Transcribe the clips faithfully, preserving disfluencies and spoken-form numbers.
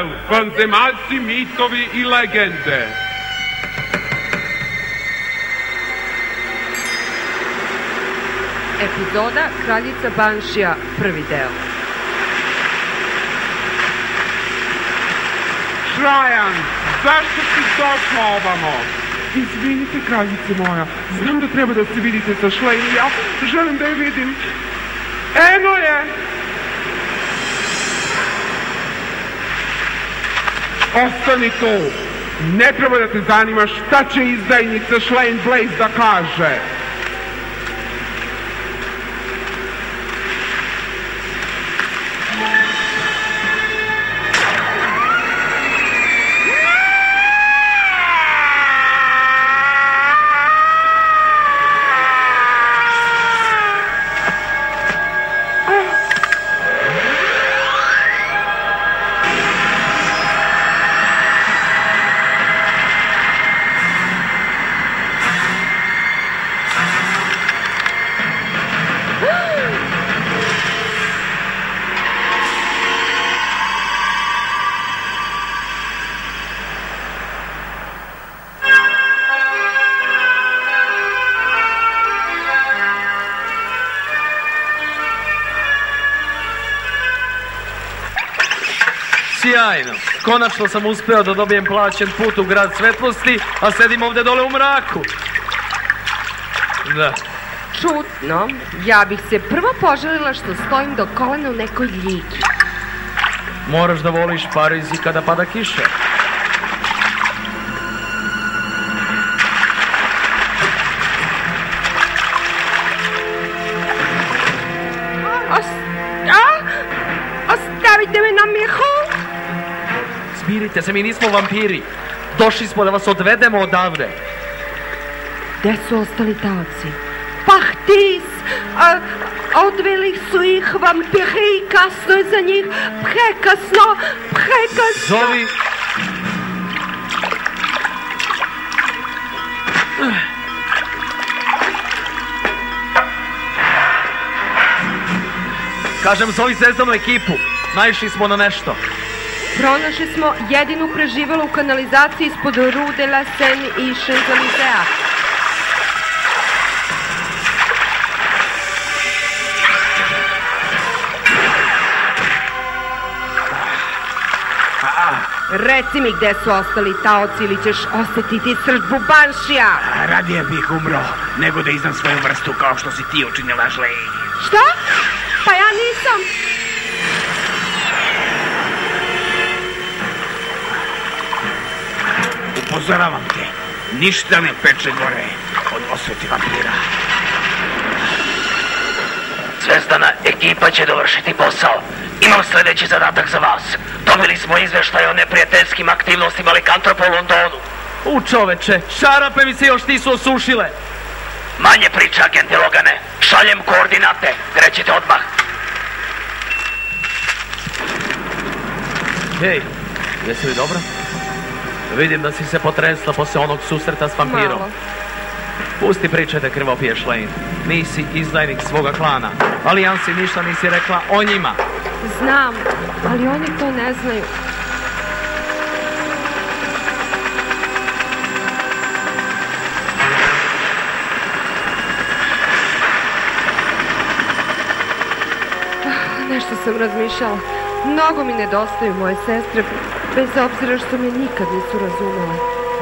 vanzemaljci, mitovi i legende. Epizoda Kraljica Banšija, prvi deo. Trajan, zašto si došla ovamo? Izvinite, kraljice moja, znam da treba da se vidite sa Šlejn i ja želim da je vidim. Eno je! Ostani tu! Ne treba da te zanima šta će izdajnica Šlejn Blaze da kaže. Sjajno. Konačno sam uspeo da dobijem plaćen put u grad svetlosti, a sedim ovde dole u mraku. Da. Čudno. Ja bih se prvo poželila što stojim do kolena u nekoj ljigi. Moraš da voliš Pariz i kada pada kiša. Ostavite me na miru! Smirite se, mi nismo vampiri. Došli smo da vas odvedemo odavde. Gde su ostali taoci? Pahtis! A, odveli su ih vampiri, kasno je za njih. Prekasno, prekasno. Zovi... Kažem, zovi zvezdanu ekipu. Naišli smo na nešto. Pronašli smo jedinu preživalu u kanalizaciji ispod Rue de la Seine i Champs-Élysées. Reci mi gde su ostali taoci ili ćeš osetiti srdbu Banšija. Radije bih umro nego da izdam svoju vrstu kao što si ti učinila, Šlejn. Šta? Pa ja nisam. Upozoravam te, ništa ne peče gore od osveti vampira. Zvezdana ekipa će dovršiti posao. Imam sljedeći zadatak za vas. Dobili smo izveštaj o neprijateljskim aktivnostima likantropa u Londonu. U čoveče, šarape mi se još nisu osušile. Manje priča, agente Logane. Šaljem koordinate. Krećete odmah. Hej, jesi li dobro? Vidim da si se potresla posle onog susreta s vampirom. Malo. Pusti pričajte, krvopije Šlejn. Nisi izdajnik svoga klana. Alijansi ništa nisi rekla o njima. Znam, ali oni to ne znaju. Nešto sam razmišljala. Mnogo mi nedostaju moje sestre, bez obzira što me nikad nisu razumele.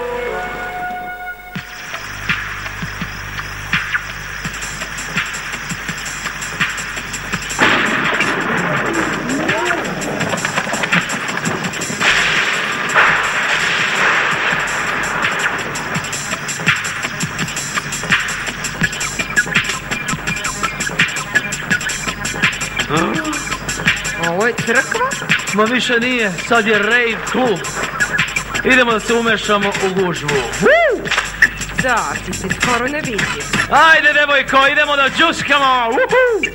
Ovo je crkva? Ma više nije, sad je rave klub. Idemo da se umešamo u gužvu. Da, ti se skoro ne vidi. Ajde, devojko, idemo da džuskamo. Uhu!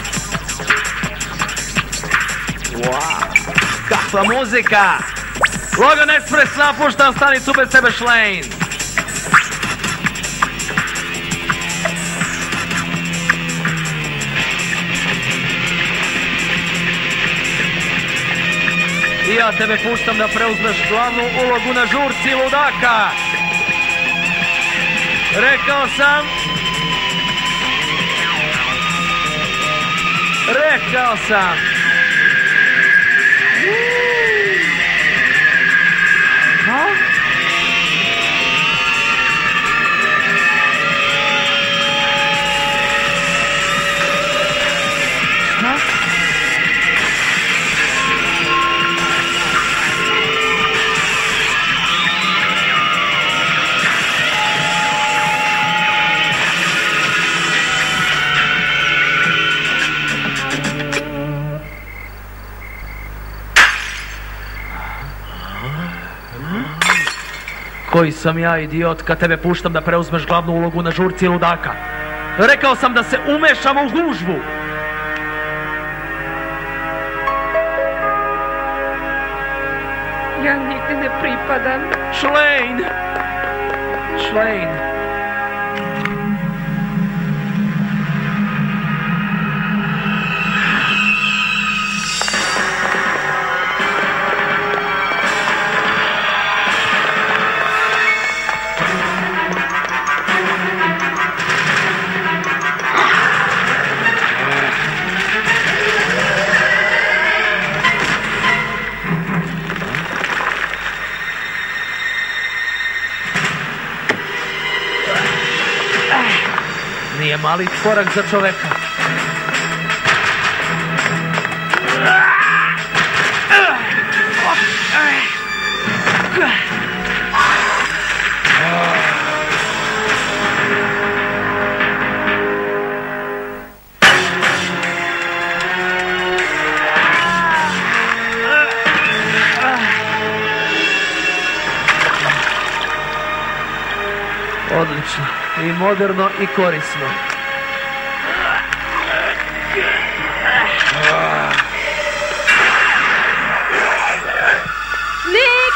Wow, kakva muzika! Logan Express napušta stanicu bez tebe, Schlein. I ja tebe puštam da preuzmeš glavnu ulogu na žurci ludaka. Rekao sam... Rekao sam... Ha? Šta? Koji sam ja idiot kad tebe puštam da preuzmeš glavnu ulogu na žurci ludaka. Rekao sam da se umešamo u gužvu. Ja nigde ne pripadam. Schlein! Schlein! Nije mali korak za čoveka. Odlično. I moderno i korisno. Nik!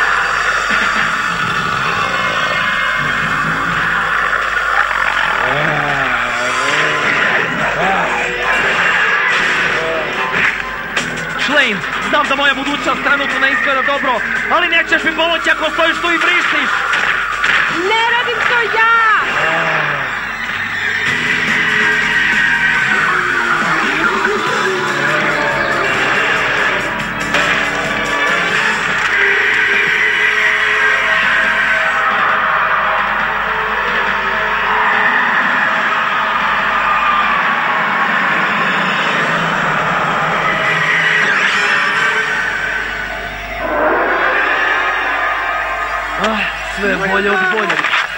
Schlein, znam da moja budućnost trenutno ne izgleda dobro, ali nećeš mi pomoći ako stojiš tu i vrištiš. Ne radim to ja! Ah, sve bolje od bolje.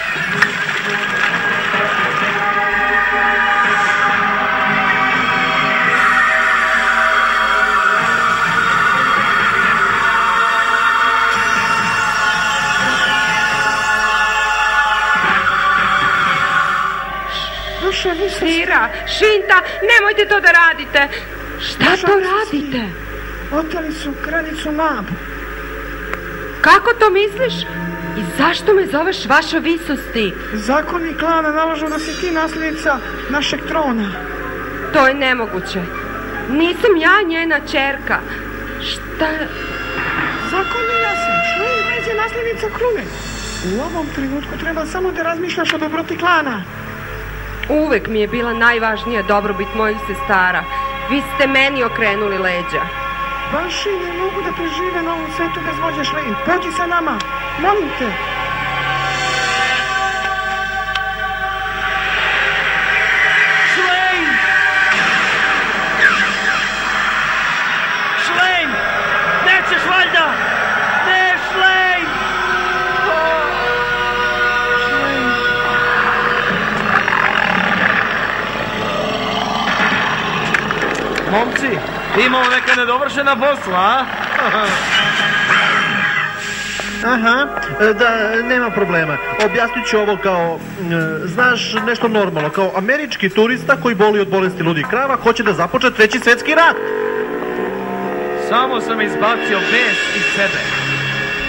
Sira, Šinta, nemojte to da radite. Šta to radite? Oteli su kraljicu Labu. Kako to misliš? I zašto me zoveš vaša visosti? Zakoni klana nalažu da si ti nasljednica našeg trona. To je nemoguće. Nisam ja njena ćerka. Šta... Zakon je jasan. Schlein Vez je nasljednica krune. U ovom trenutku treba samo da razmišljaš o dobroti klana. Uvek mi je bila najvažnija dobrobit mojih sestara. Vi ste meni okrenuli leđa. Vaši ne mogu da prežive na ovom svetu bez vođe Schlein. Pođi sa nama, molim te. Schlein! Schlein! Nećeš valjda! Ne, Schlein! Schlein! Momci, imamo neka nedovršena posla, a? Aha, da, nema problema. Objasnit ću ovo kao, znaš, nešto normalno. Kao američki turista koji boli od bolesti ludih krava hoće da započne treći svjetski rat. Samo sam izbacio bes iz sebe.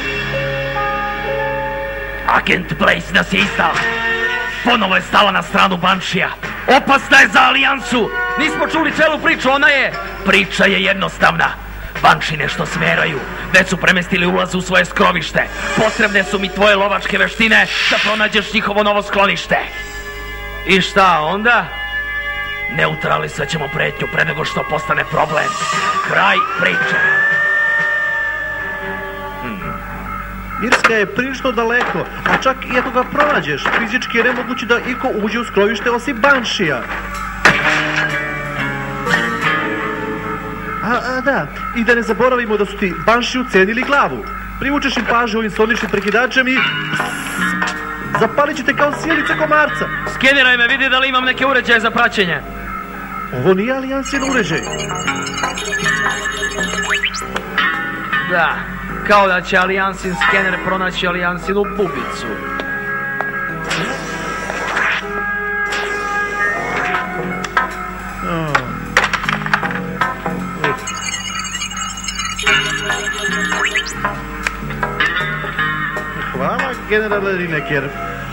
Agent Blaze nas je izdao. Ponovo je stala na stranu Banshija. Opasna je za alijansu. Nismo čuli celu priču, ona je... Priča je jednostavna. Banshi nešto smeraju. Već su premestili ulaz u svoje skrovište. Potrebne su mi tvoje lovačke veštine da pronađeš njihovo novo sklonište. I šta onda? Neutralisat ćemo pretnju pre nego što postane problem. Kraj priče. Irska je prilično daleko, a čak i ako ga pronađeš, fizički je nemoguće da iko uđe u skrovište osim Banshija. A, a, da, i da ne zaboravimo da su ti Banshi ucenili glavu. Privučeš im pažnju ovim soničnim prekidačem i... zapalit ćete kao sjelice komarca. Skeniraj me, vidi da li imam neke uređaje za praćenje. Ovo nije alijansin uređaj. Da, kao da će alijansin skener pronaći alijansinu bubicu. Hvala, generale Rineker.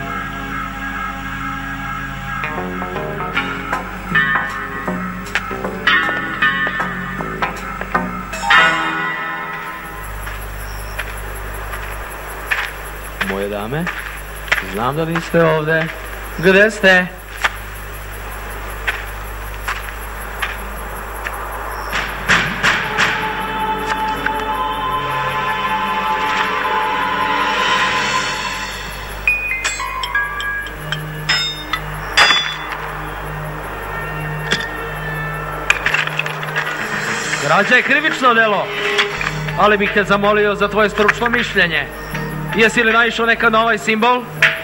Moje dame, znam da niste ovde. Gde ste? Krađa je krivično delo, ali bih te zamolio za tvoje stručno mišljenje. Jesi li naišao nekad na ovaj simbol?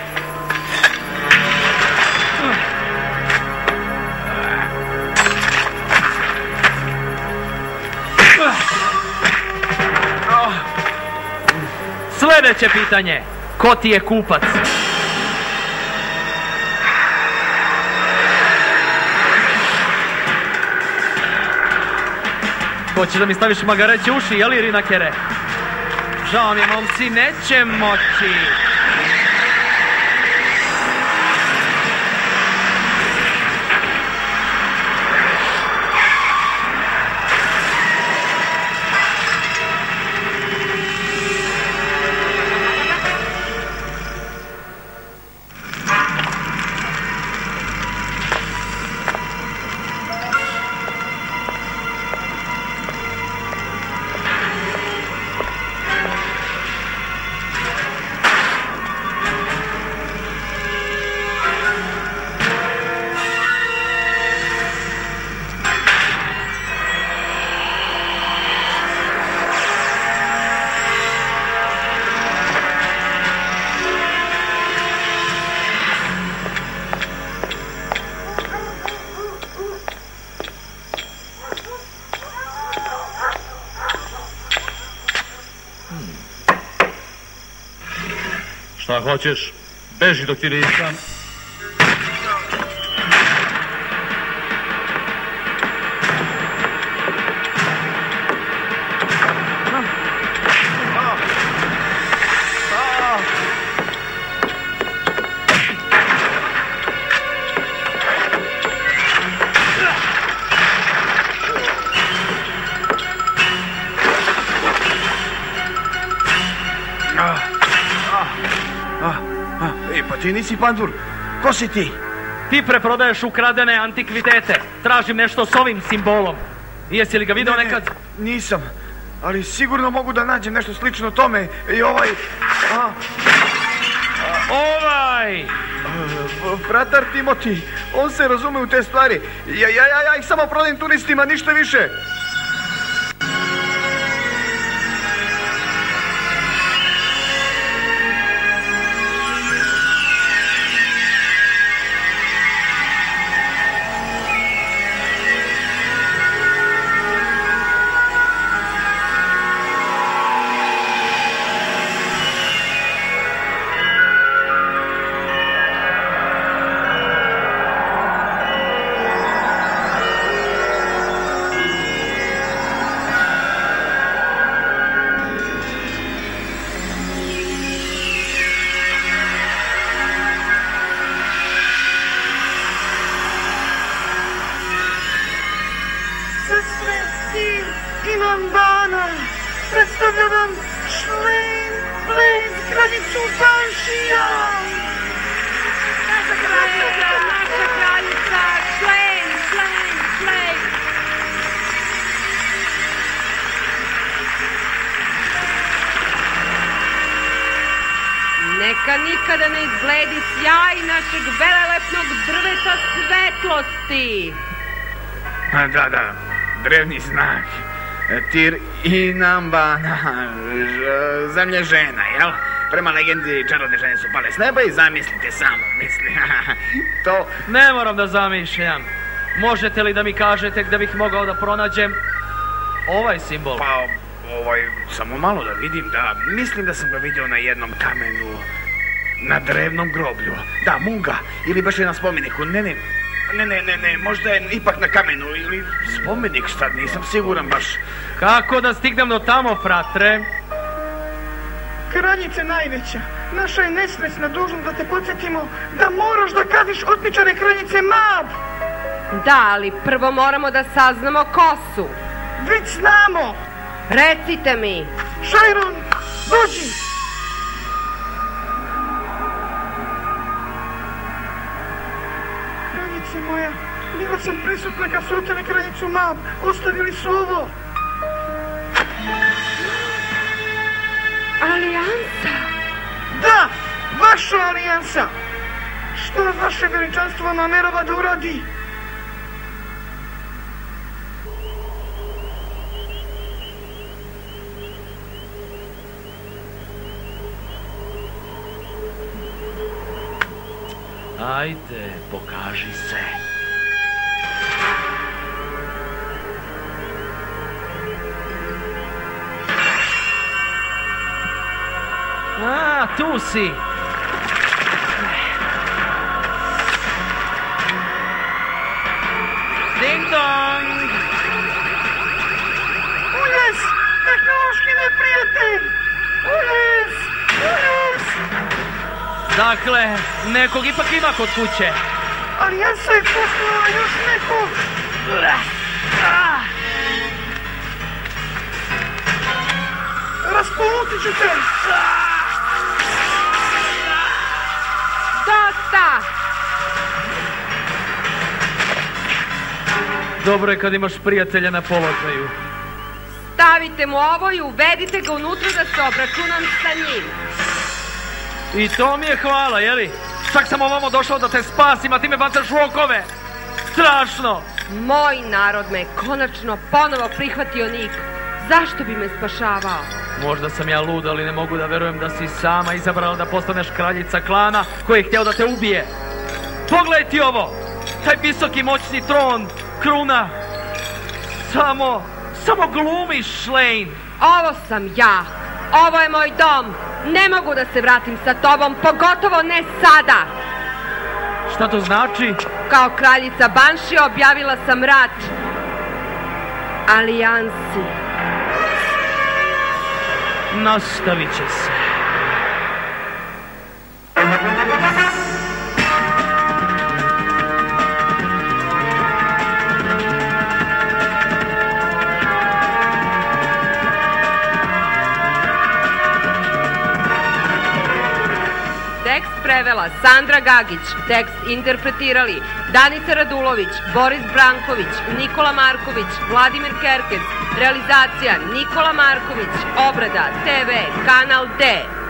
Sljedeće pitanje. Ko ti je kupac? Hoćeš da mi staviš magareće uši, jeli Rinakere? Žao mi je, momci, neće moći. Šta hoćeš? Beži dok ti ne isam. Ti nisi Pandur, ko si ti? Ti preprodaješ ukradene antikvitete. Tražim nešto s ovim simbolom. Jesi li ga video nekad? Ne, nisam, ali sigurno mogu da nađem nešto slično tome. I ovaj... A, ovaj! Fratar Timoti, on se razume u te stvari. Ja, ja, ja, ja ih samo prodajem turistima, ništa više. Pozdravljam Šlejn Blade, kraljicu Banšija! Naša kraljica, naša kraljica, Šlejn, Šlejn, Šlejn! Neka nikada ne izbledi sjaj našeg velelepnog drveta svetlosti! Da, da, drevni znak. Tir i Nambana, zemlje žena, jel? Prema legendi, čarodne žene su pale s neba i zamislite samo, misli. To... Ne moram da zamišljam. Možete li da mi kažete gde bih mogao da pronađem ovaj simbol? Pa, ovaj, samo malo da vidim, da, mislim da sam ga vidio na jednom kamenu, na drevnom groblju. Da, Munga, ili baš je na spomeniku, ne, ne, ne, ne, ne, ne, možda je ipak na kamenu, ili spomenik, šta, nisam siguran baš. Kako da stignem do tamo, fratre? Kraljice najveća, naša je nesrećna dužnost da te podsjetimo da moraš da kaziš otmičare kraljice Mab. Da, ali prvo moramo da saznamo ko su. Već znamo. Recite mi. Šajron, dođi. Kraljice moja, bila sam prisutna kad su oteli kraljicu Mab. Ostavili su ovo. Alijansa? Da, vaša alijansa. Što vaše veličanstvo namerava da uradi? Ajde, pokaži se. A, tu si. Ding dong. Ules, tehnološki neprijatelj. Ules, ules. Dakle, nekog ipak ima kod kuće. Alijansa je poslala još nekog. Raspolutit ću te. Dosta! Dobro je kad imaš prijatelja na položaju. Stavite mu ovo i uvedite ga unutra da se obračunam sa njim. I to mi je hvala, jeli? Čak sam ovamo došao da te spasim, a ti me bacaš u okove. Strašno! Moj narod me je konačno ponovo prihvatio, Nik. Zašto bi me spašavao? Možda sam ja lud, ali ne mogu da verujem da si sama izabrala da postaneš kraljica klana koji je htio da te ubije. Pogledaj ti ovo! Taj visoki moćni tron, kruna. Samo, samo glumiš, Šlejn. Ovo sam ja. Ovo je moj dom. Ne mogu da se vratim sa tobom, pogotovo ne sada. Šta to znači? Kao kraljica Banšija objavila sam rat alijansi. Nastavit će se. Tekst prevela Sandra Gagić, tekst interpretirali Danica Radulović, Boris Branković, Nikola Marković, Vladimir Kerkec, realizacija Nikola Marković, obrada te ve Kanal D.